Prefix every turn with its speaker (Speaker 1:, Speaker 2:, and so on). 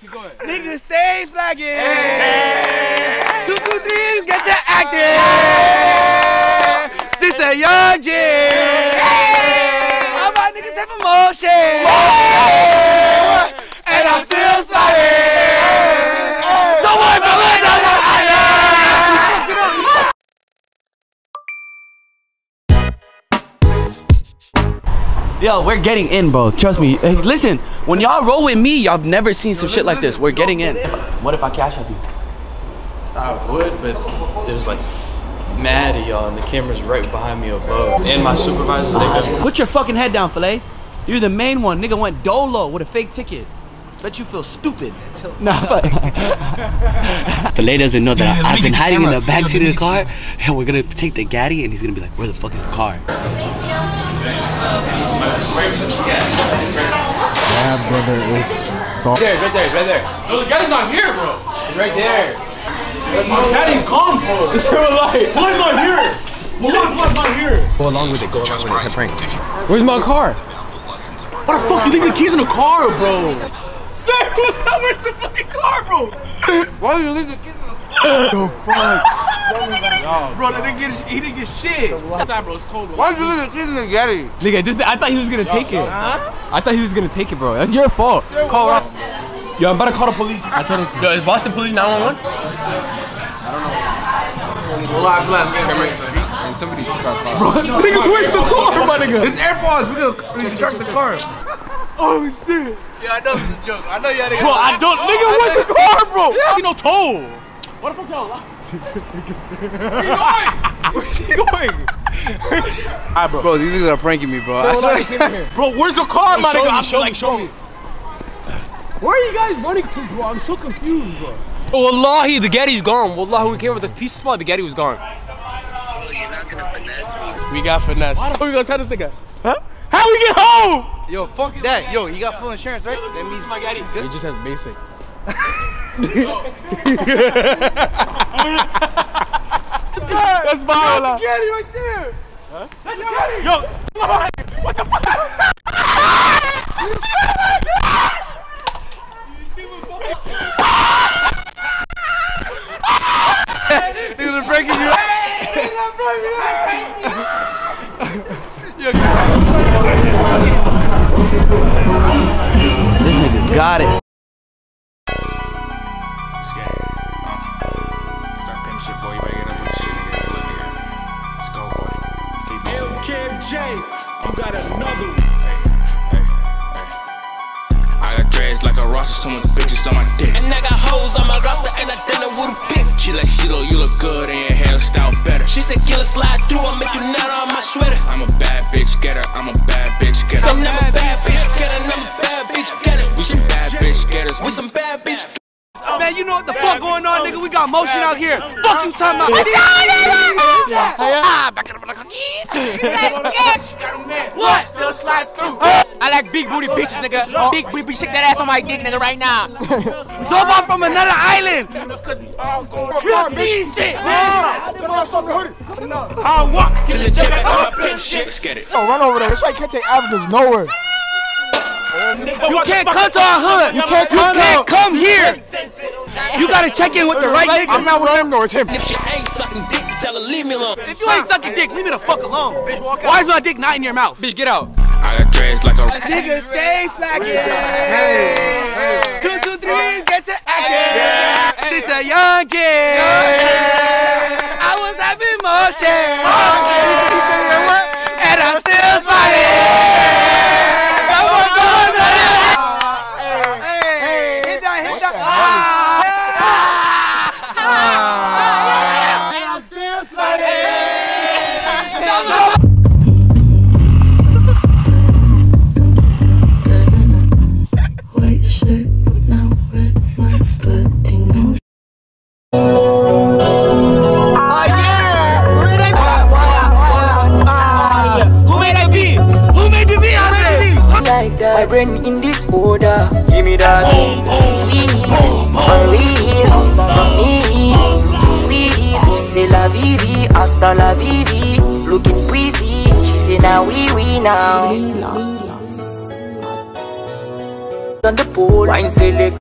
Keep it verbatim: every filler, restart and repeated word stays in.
Speaker 1: Keep going.
Speaker 2: Niggas stay flagging.
Speaker 1: Hey.
Speaker 2: Two, two, three, get to acting. Since a young G. All my niggas have emotion. And I'm still smiling. Don't worry about it. Yo, we're getting in, bro. Trust me. Hey, listen, when y'all roll with me, y'all never seen some shit like this. We're getting in. What if I cash up you?
Speaker 3: I would, but there's like mad at y'all, and the camera's right behind me above. And my supervisors, they got.
Speaker 2: Put your fucking head down, Filet. You're the main one. Nigga went dolo with a fake ticket. Bet you feel stupid. Nah, but Filet doesn't know that yeah, I've been hiding in the backseat of the car, and we're gonna take the Gaddy, and he's gonna be like, "Where the fuck is the car?"
Speaker 4: Yeah, brother, is
Speaker 1: right there, right there, right there. No, the Gaddy's not here, bro. It's right there. My Gaddy's gone, bro. It's real life. Why's not here? Why's not here?
Speaker 4: Go along with it. Go along with it. It's a prank.
Speaker 1: Where's my car? What the fuck? You leave the keys in the car, bro? Sir, where's the fucking car, bro? Why you leave the keys in the car?
Speaker 4: The fuck?
Speaker 1: Bro, that didn't get, he didn't get shit. Outside, bro, it's cold. Bro.
Speaker 2: Why'd you leave the keys in the Gaddy?
Speaker 1: Nigga, this, I thought he was gonna take it. Huh? I thought he was gonna take it, bro. That's your fault. Call up. Yo, I'm about to call the police. I told him to. Yo, is Boston Police nine one one? I don't know. Well, I feel like camera and somebody took our car. Bro, nigga, where's the car, my nigga?
Speaker 2: It's AirPods. We gonna recharge the car.
Speaker 1: Oh shit.
Speaker 2: Yeah, I know this is a joke. I know y'all niggas.
Speaker 1: Bro, I don't. Nigga, where's the car, bro? You know, toll. What the fuck y'all? Where's he going? Where's he going? Alright, bro.
Speaker 2: Bro, these niggas are pranking me, bro. I swear.
Speaker 1: Bro, where's the car, my nigga? I'm
Speaker 3: show
Speaker 1: like,
Speaker 3: me, show me.
Speaker 1: Where are you guys running to, bro? I'm so confused, bro.
Speaker 3: Oh, wallahi, the Gaddy's gone. Wallahi, when we came with the piece of spot, the Gaddy was gone.
Speaker 5: Bro, you're not gonna finesse me.
Speaker 1: We got finessed. Why the fuck are we gonna tell this nigga? Huh? How we get home?
Speaker 2: Yo, fuck that. Yo, you got full insurance, right? That means
Speaker 1: my Gaddy's good. He just has basic. That's fine. That's the Gaddy right there. Huh? That's the Gaddy. Yo, what the fuck?
Speaker 2: Niggas are breaking you. This nigga's got it.
Speaker 6: Start pinning shit, boy. You better get up with the shit, nigga. Let's go, boy.
Speaker 7: L K J, you got another one.
Speaker 6: Hey, hey, hey. I got dreads like a roster, someone's bitches on my dick.
Speaker 7: And I got hoes on my roster, and I done it with a pick.
Speaker 6: She like, CeeLo, you look good and your hairstyle better.
Speaker 7: She said, kill a slide through, I'll make you nut on my sweater.
Speaker 6: I'm a bad bitch getter, I'm a bad bitch getter.
Speaker 7: And I'm a bad bitch getter, and I'm a bad bitch getter.
Speaker 6: We some bad bitch getters.
Speaker 7: We some bad bitch.
Speaker 2: Man, you know what the fuck going on, nigga? We got motion out here. Fuck you talking about.
Speaker 1: Ah, back it up on the cookie. What? Still slide through. I like big booty bitches, nigga. Big booty bitch, shake that ass on my dick, nigga, right now.
Speaker 2: So I'm from another island. Real speed shit.
Speaker 7: I'll walk
Speaker 6: Till the jet on my pimp shit. Let's get it.
Speaker 4: Oh, run over there. That's why you can't take Africans nowhere.
Speaker 2: You can't come to our hood.
Speaker 4: You can't
Speaker 2: You
Speaker 4: come,
Speaker 2: can't come here. You gotta check in with the right niggas.
Speaker 4: I'm not with him, though. It's him.
Speaker 7: If she ain't sucking dick, tell her leave me alone.
Speaker 2: If you ain't sucking dick, leave me the fuck alone. Why is my dick not in your mouth?
Speaker 1: Bitch, get out.
Speaker 6: I got dreads like a.
Speaker 2: Niggas stay flagging. Hey. Two, two, three, get to acting. Since a young G. I was having motion. And I'm still smiling.
Speaker 8: My brain in this order, give me that sweet, from real, from me, sweet. C'est la vie, hasta la vie, looking pretty. She say now we we now. On the pole, wine select.